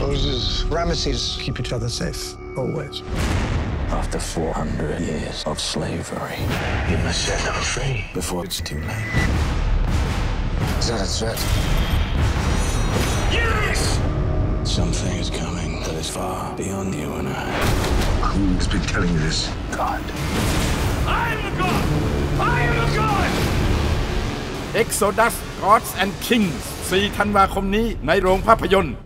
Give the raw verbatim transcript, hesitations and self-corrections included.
Moses, Ramesses, keep each other safe, always. After four hundred years of slavery, you must set them free before it's too late. Is that a threat? Yes! Something is coming that is far beyond you and I. Who's been telling you this? God. I am the God! I am the God! Exodus Gods and Kings สี่ ธันวาคมนี้ในโรงภาพยนตร์